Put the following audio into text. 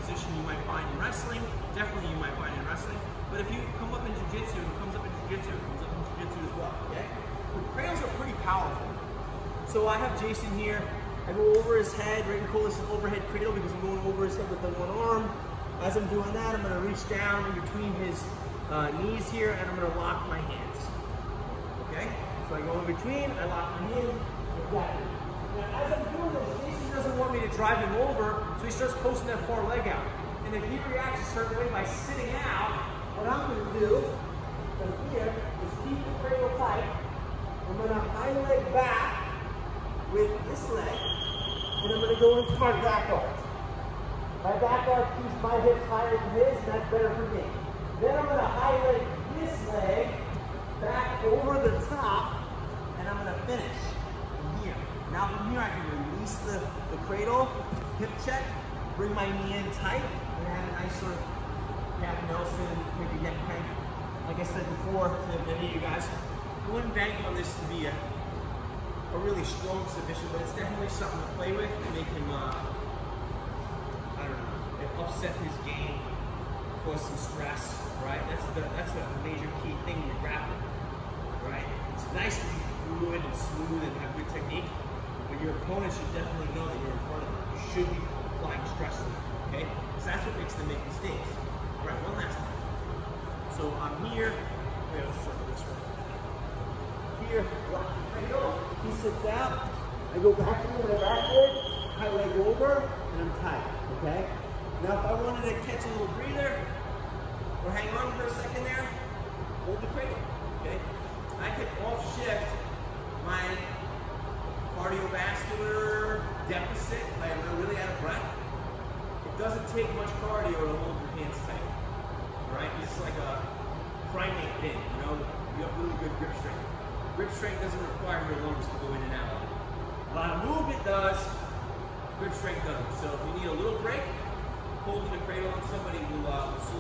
position you might find in wrestling. Definitely you might find in wrestling. But if you come up in jiu-jitsu, it comes up in jiu-jitsu, it comes up in jiu-jitsu as well, okay? The cradles are pretty powerful. So I have Jason here. I go over his head, right? We call this an overhead cradle because I'm going over his head with the one arm. As I'm doing that, I'm gonna reach down in between his knees here and I'm gonna lock my hands, okay? So I go in between, I lock my hands, exactly. Now as I'm doing this, Jason doesn't want me to drive him over, so he starts posting that far leg out. And if he reacts a certain way by sitting out, what I'm gonna do from here is keep the cradle tight. I'm gonna high leg back with this leg, and I'm gonna go into my back arch. My back arch keeps my hips higher than his, and that's better for me. Then I'm gonna high leg this leg back over the top, and I'm gonna finish from here. Now from here I can release the cradle, hip check, bring my knee in tight, and have a nice sort of Pat Nelson, maybe neck crank. Like I said before to many of you guys, I wouldn't bank on this to be a really strong submission, but it's definitely something to play with to make him, I don't know, upset his game, cause some stress, right? That's a major key thing in your grappling, right? It's nice to be fluid and smooth and have good technique, but your opponent should definitely know that you're in front of them. You should be applying stress to them, okay? Because that's what makes them make mistakes. All right, one last time. So I'm here. Wait, let's circle this one. Here, he sits out, I go back to him with a backward, high leg over, and I'm tight, okay? Now if I wanted to catch a little breather, or hang on for a second there, hold the cradle, okay? I can off shift my cardiovascular deficit, like I'm really out of breath. It doesn't take much cardio to hold your hands tight, all right? It's like a primate thing, you know? You have really good grip strength. Grip strength doesn't require your lungs to go in and out. A lot of movement does, grip strength doesn't. So if you need a little break, holding the cradle on somebody will